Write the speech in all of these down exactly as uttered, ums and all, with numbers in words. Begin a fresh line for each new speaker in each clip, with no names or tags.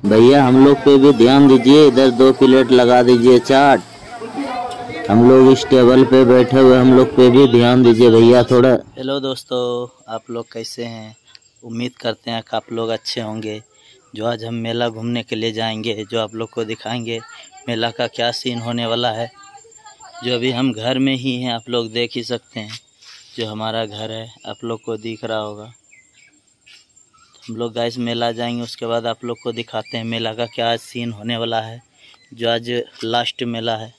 भैया हम लोग पे भी ध्यान दीजिए, इधर दो प्लेट लगा दीजिए चाट। हम लोग इस टेबल पे बैठे हुए, हम लोग पे भी ध्यान दीजिए भैया थोड़ा। हेलो दोस्तों, आप लोग कैसे हैं? उम्मीद करते हैं कि आप लोग अच्छे होंगे। जो आज हम मेला घूमने के लिए जाएंगे, जो आप लोग को दिखाएंगे मेला का क्या सीन होने वाला है। जो अभी हम घर में ही हैं, आप लोग देख ही सकते हैं। जो हमारा घर है आप लोग को दिख रहा होगा। हम लोग गाइस मेला जाएंगे, उसके बाद आप लोग को दिखाते हैं मेला का क्या सीन होने वाला है। जो आज लास्ट मेला है।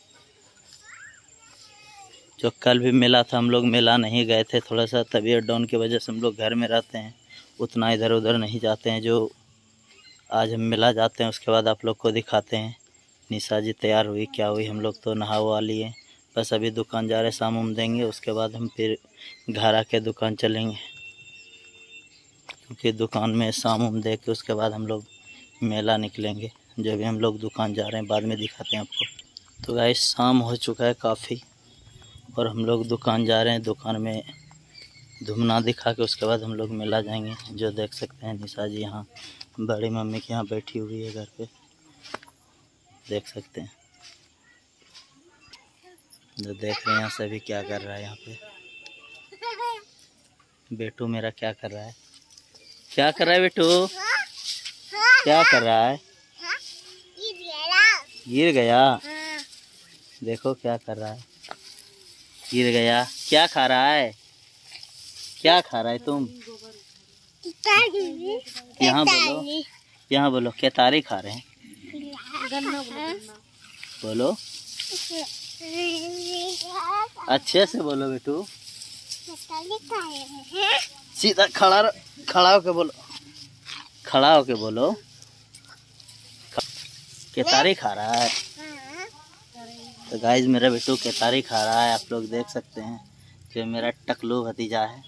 जो कल भी मेला था, हम लोग मेला नहीं गए थे, थोड़ा सा तबीयत डाउन की वजह से हम लोग घर में रहते हैं, उतना इधर उधर नहीं जाते हैं। जो आज हम मेला जाते हैं उसके बाद आप लोग को दिखाते हैं। निशा जी तैयार हुई क्या हुई, हम लोग तो नहा वहा लिए, बस अभी दुकान जा रहे, शाम उम देंगे, उसके बाद हम फिर घर आके दुकान चलेंगे, क्योंकि दुकान में शाम उम दे के उसके बाद हम लोग मेला निकलेंगे। जो भी हम लोग दुकान जा रहे हैं बाद में दिखाते हैं आपको। तो गाइस शाम हो चुका है काफ़ी और हम लोग दुकान जा रहे हैं। दुकान में धुमना दिखा के उसके बाद हम लोग मेला जाएंगे। जो देख सकते हैं निशा जी यहाँ बड़ी मम्मी के यहाँ बैठी हुई है घर पे, देख सकते हैं। जो देख रहे हैं सभी क्या कर रहा है यहाँ पे। बेटू मेरा क्या कर रहा है, क्या कर रहा है बेटू, क्या कर रहा है? गिर गया, देखो क्या कर रहा है, गिर गया। क्या खा रहा है, क्या खा रहा है तुम? यहाँ बोलो, यहाँ बोलो, केतारी खा रहे हैं। बोलो अच्छे से बोलो बेटू, सीधा खड़ा खड़ा होके बोलो, खड़ा होके बोलो। केतारी खा रहा है। तो गाइस मेरा बेटू केतारी खा रहा है, आप लोग देख सकते हैं। जो मेरा टकलू भतीजा है,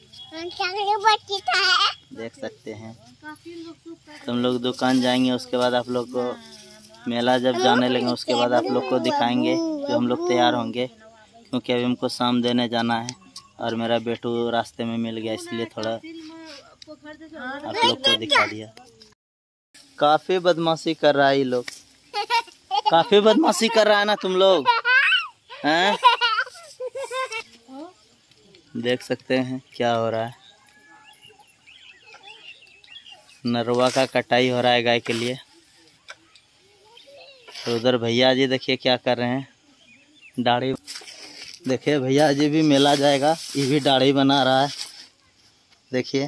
देख सकते हैं। तो हम लोग दुकान जाएंगे, उसके बाद आप लोग को मेला जब जाने लगे उसके बाद आप लोग को दिखाएंगे। जो हम लोग तैयार होंगे, क्योंकि अभी हमको शाम देने जाना है और मेरा बेटू रास्ते में मिल गया, इसलिए थोड़ा आप लोग को दिखा दिया। काफी बदमाशी कर रहा है ये लोग, काफी बदमाशी कर रहा है ना तुम लोग हैं? देख सकते हैं क्या हो रहा है। नरवा का कटाई हो रहा है गाय के लिए। तो उधर भैया जी देखिए क्या कर रहे हैं, दाढ़ी। देखिए भैया जी भी मेला जाएगा, ये भी दाढ़ी बना रहा है। देखिए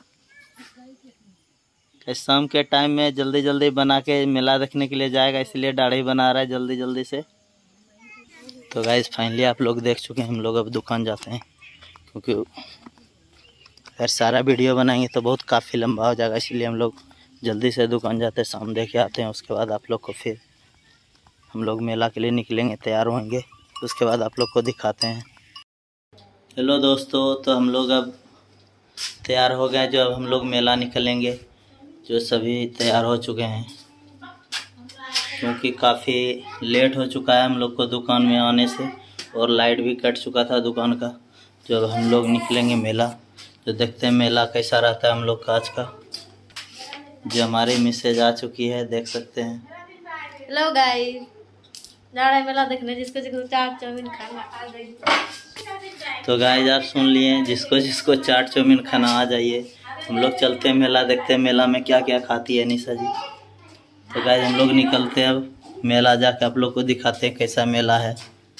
शाम के टाइम में जल्दी जल्दी बना के मेला देखने के लिए जाएगा, इसलिए दाढ़ी बना रहा है जल्दी जल्दी से। तो गाइस फाइनली आप लोग देख चुके हैं, हम लोग अब दुकान जाते हैं, क्योंकि अगर सारा वीडियो बनाएंगे तो बहुत काफ़ी लंबा हो जाएगा, इसलिए हम लोग जल्दी से दुकान जाते हैं, शाम देख के आते हैं। उसके बाद आप लोग को फिर हम लोग मेला के लिए निकलेंगे, तैयार होंगे, उसके बाद आप लोग को दिखाते हैं। हेलो दोस्तों, तो हम लोग अब तैयार हो गए। जो अब हम लोग मेला निकलेंगे, जो सभी तैयार हो चुके हैं, क्योंकि काफ़ी लेट हो चुका है हम लोग को दुकान में आने से, और लाइट भी कट चुका था दुकान का। जो अब हम लोग निकलेंगे मेला, तो देखते हैं मेला कैसा रहता है हम लोग का आज का। जो हमारी मैसेज आ चुकी है, देख सकते हैं।
हेलो गाइस, जा रहे हैं मेला देखने, जिसको जिसको चाट चाउमीन खाना आ जाइए।
तो गाइस आप सुन लिए, जिसको जिसको चाट चाउमीन खाना आ जाइए। हम लोग चलते हैं मेला, देखते हैं मेला में क्या क्या खाती है निशा जी। तो गाइस हम लोग निकलते हैं अब मेला, जाके आप लोग को दिखाते हैं कैसा मेला है।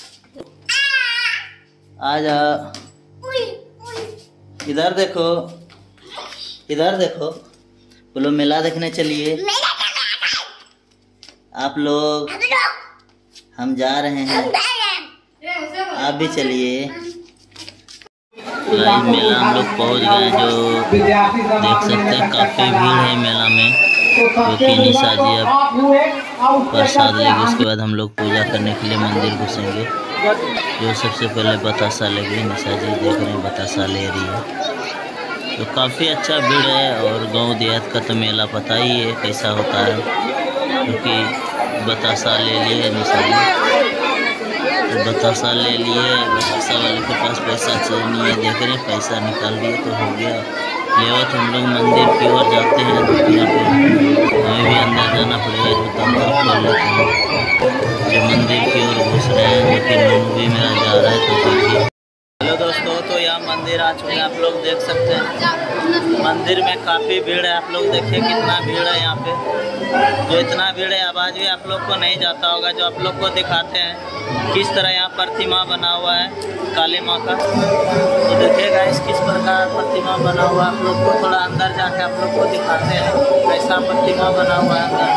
आ जा, इधर देखो, इधर देखो, बोलो मेला देखने चलिए आप लोग। हम जा रहे हैं, आप भी चलिए। मेला हम लोग पहुंच गए। जो देख सकते हैं काफ़ी भीड़ है मेला में, क्योंकि निशा जी अब प्रसाद लेंगे, उसके बाद हम लोग पूजा करने के लिए मंदिर घुसेंगे। जो सबसे पहले बतासा लेंगे, निशा जी देख रहे हैं बतासा ले रही है। तो काफ़ी अच्छा भीड़ है, और गांव देहात का तो मेला पता ही है कैसा होता है, क्योंकि बतासा ले लिए निशा जी, तो बतासा ले लिए। बतासा वाले के पास पैसा चाहिए नहीं है, देख रहे पैसा निकाल दिए तो हो गया। लेवत हम लोग मंदिर की ओर जाते हैं। तो यहाँ पे हमें भी अंदर जाना पड़ेगा, जो तंत्र खोल लेते हैं, जो मंदिर की ओर घुस रहे हैं, जो कि नूनू भी मेरा जा रहा है। तो देखिए, हेलो दोस्तों, तो यहाँ मंदिर आ चुके हैं, आप लोग देख सकते हैं। मंदिर में काफ़ी भीड़ है, आप लोग देखिए कितना भीड़ है यहाँ पे। जो इतना भीड़ है, आवाज़ भी आप लोग को नहीं जाता होगा। जो आप लोग को दिखाते हैं किस तरह यहाँ प्रतिमा बना हुआ है काली माँ का। तो देखिएगा इस किस प्रकार प्रतिमा बना हुआ है। आप लोग को थोड़ा अंदर जाके आप लोग को दिखाते हैं कैसा प्रतिमा बना हुआ है अंदर।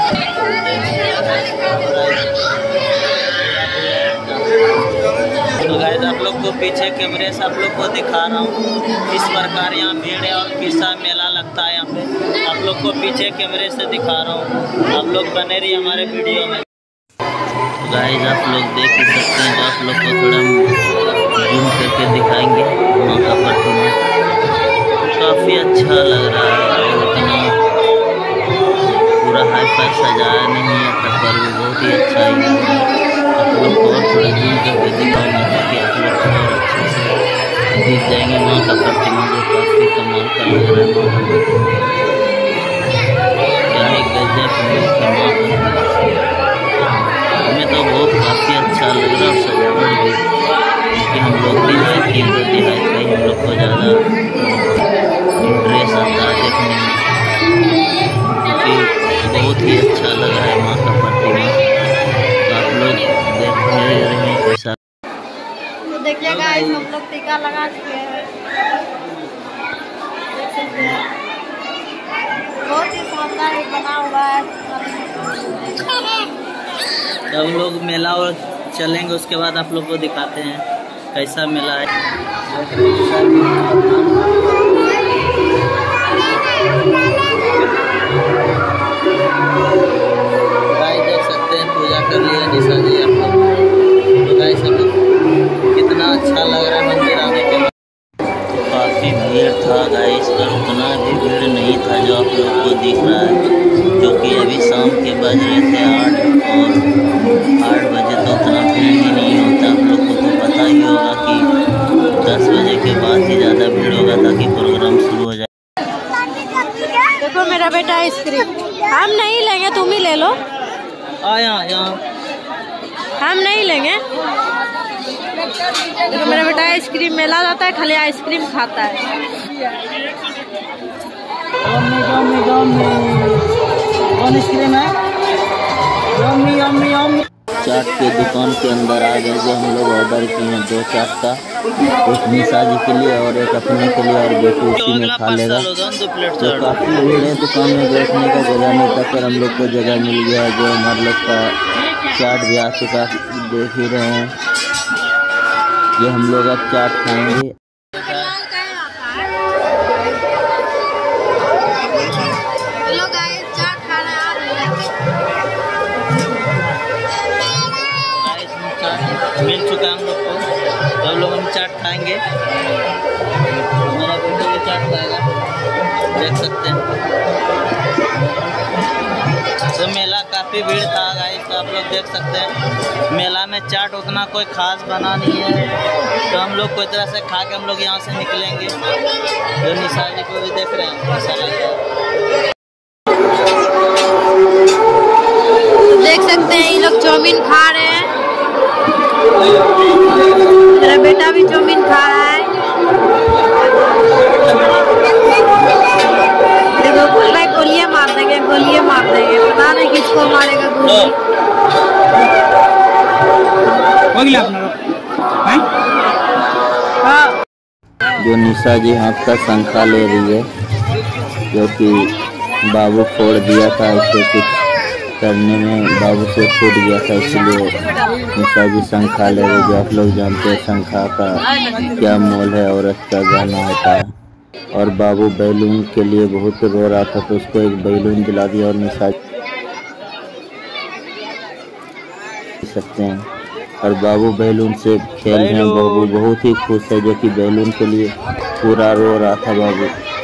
तो गाइस आप लोग को पीछे कैमरे से आप लोग को दिखा रहा हूँ किस प्रकार यहाँ भीड़ है और किसा मेला लगता है यहाँ पे। आप लोग को पीछे कैमरे से दिखा रहा हूँ, आप लोग बने रहिए हमारे वीडियो में। तो गाइस आप लोग देख ही सकते हैं, तो आप लोग को थोड़ा जूम करके दिखाएंगे वहाँ का प्रतिमा। काफ़ी अच्छा लग रहा है, इतना पूरा हाई फाई सजाया नहीं है, पर भी बहुत ही अच्छा ही है। आप लोग को और थोड़ा जूम करके दिखाऊंगा ताकि आप लोग को और अच्छे से दिख जाएंगे माँ का प्रतिमा, जो काफ़ी कमाल का लग रहा है। क्या ही गजब की माँ का, हमें तो बहुत काफ़ी अच्छा लग रहा है सजावट भी, क्योंकि हम लोग दिहात की तो दिहात का ही हम लोग को ज़्यादा इंटरेस्ट आता है देखने में, क्योंकि बहुत ही अच्छा लग रहा है माँ का प्रतिमा। तो आप लोग देख रहे हैं कैसा।
तो देखिए गाइस हम लोग टीका लगा चुके हैं, देख सकते हैं बहुत ही शानदार बना हुआ है।
जब लोग मेला और चलेंगे उसके बाद आप लोग को दिखाते हैं कैसा मेला है। गाइस देख सकते हैं पूजा कर लिया निशा जी आप लोग। तो गाइस सब कितना अच्छा लग रहा है मंदिर आने के बाद। तो काफ़ी भीड़ था गाइस, पर उतना भी भीड़ नहीं था जो आप लोग को दिख रहा है, क्योंकि अभी शाम के बज रहे थे आठ, और आठ बजे तो उतना भीड़ ही नहीं होता। आप लोग को तो पता ही होगा कि दस बजे के बाद ही ज़्यादा भीड़ होगा ताकि प्रोग्राम शुरू हो जाए।
देखो मेरा बेटा आइसक्रीम, हम नहीं लेंगे, तुम ही ले लो।
आया यहाँ
हम नहीं लेंगे। देखो मेरा बेटा आइसक्रीम, मेला जाता है खाली आइसक्रीम खाता है।
यम्मी यम्मी यम्मी कौन आइसक्रीम है? Yummy yummy yummy. चाट के दुकान के अंदर आ गए, जो हम लोग ऑर्डर किए हैं दो चाट का, एक निशा जी के लिए और एक अपने के लिए, और बेटू उसी में खा लेगा। तो काफ़ी भीड़ है, दुकान में बैठने का जगह नहीं था, पर हम लोग को जगह मिल गया है। जो हमारे लोग का चाट भी आ चुका, देख ही रहे हैं। ये हम लोग अब चाट खाएंगे। मिल चुका है हम लोग को, तो हम लोग हम चाट खाएंगे। मेरा बेटा भी चाट खाएगा, देख सकते हैं। तो मेला काफ़ी भीड़ था गाइस, तो आप लोग देख सकते हैं मेला में चाट उतना कोई खास बना नहीं है। तो हम लोग कोई तरह से खा के हम लोग यहाँ से निकलेंगे। जो निशा जी को भी देख रहे हैं ऐसा लग रहा है।
देख सकते हैं ये लोग चाउमीन खा रहे हैं, मेरा बेटा भी चाउमीन खा रहा है। देखो बोल रहा है गोलियां मार देंगे, गोलियां मार देंगे, पता नहीं किसको मारेगा गोली। हाँ।
जो निशा जी हाथ का शंखा ले रही है, जो कि बाबू फोड़ दिया था, उसे कुछ करने में बाबू से फूट गया था, इसलिए निशा जी शंखा ले रहे। जो आप लोग जानते हैं शंखा का क्या मोल है, औरत का गाना होता है। और बाबू बैलून के लिए बहुत रो रहा था, तो उसको एक बैलून दिला दिया। और निशा सकते हैं, और बाबू बैलून से खेल रहे हैं। बाबू बहुत ही खुश है, जो कि बैलून के लिए पूरा रो रहा था बाबू,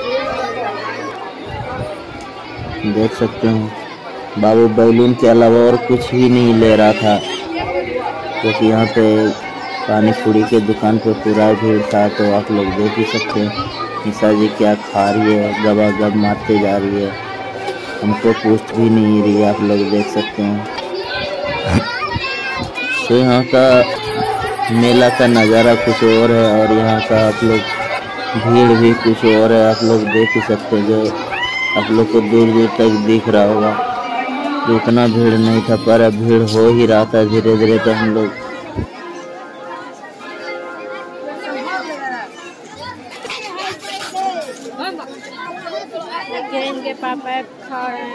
देख सकते हैं। बाबू बैलून के अलावा और कुछ भी नहीं ले रहा था, क्योंकि यहाँ पे पानी पूरी के दुकान पे पूरा भीड़ था। तो आप लोग देख ही सकते हैं निशा जी क्या खा रही है, गबा गब मारते जा रही है, हमको पूछ भी नहीं रही है, आप लोग देख सकते हैं। तो यहाँ का मेला का नज़ारा कुछ और है और यहाँ का आप लोग भीड़ भी कुछ और है, आप लोग देख ही सकते हैं। जो आप लोग को दूर दूर तक दिख रहा होगा, तो उतना भीड़ नहीं था, पर अब भीड़ हो ही रहा था धीरे धीरे। तो हम लोग
इनके पापा खा रहे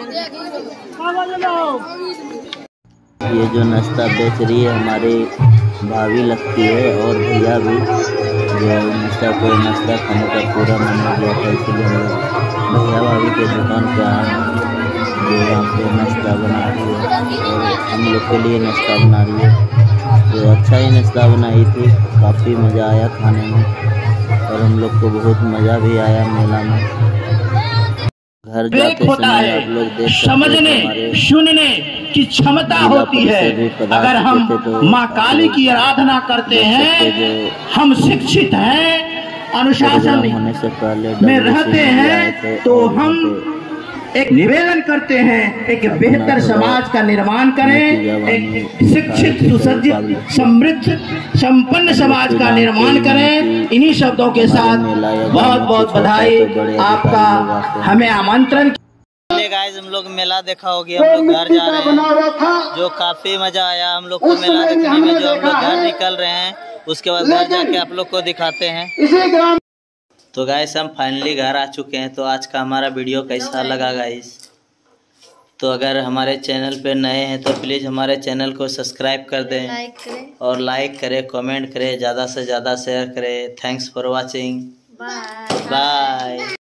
हैं।
ये जो नाश्ता बेच रही है हमारी भाभी लगती है और भैया भी, जो नाश्ता को नाश्ता खाने का पूरा मन हो गया था, इसलिए हम लोग भैया भाभी के दुकान पे आए हैं, जो यहाँ पे नाश्ता बना रही है और हम लोग के लिए नाश्ता बना रही है। तो अच्छा ही नाश्ता बनाई थी, काफ़ी मज़ा आया खाने में और हम लोग को बहुत मज़ा भी आया मेला में। घर जाते समय आप लोग देख
समझने सुनने की क्षमता होती है। अगर हम
तो
माँ काली की आराधना करते हैं, हम शिक्षित हैं, अनुशासन
होने से पहले
में रहते हैं, तो हम एक निवेदन करते हैं, एक बेहतर समाज का निर्माण करें, एक शिक्षित सुसज्जित समृद्ध संपन्न समाज का निर्माण करें। इन्हीं शब्दों के साथ बहुत बहुत बधाई आपका हमें आमंत्रण।
गाइस हम लोग मेला देखा होगी, हम लोग घर जा रहे हैं, जो काफी मजा आया हम लोग को मेला देखने में। जो हम लोग घर निकल रहे हैं उसके बाद घर जाके आप लोग को दिखाते हैं। तो गाइस हम फाइनली घर आ चुके हैं। तो आज का हमारा वीडियो कैसा लगा गाइस? तो अगर हमारे चैनल पे नए हैं तो प्लीज़ हमारे चैनल को सब्सक्राइब कर दें,
लाइक करें
और लाइक करें, कमेंट करें, ज़्यादा से ज़्यादा शेयर करें। Thanks for watching,
bye
bye.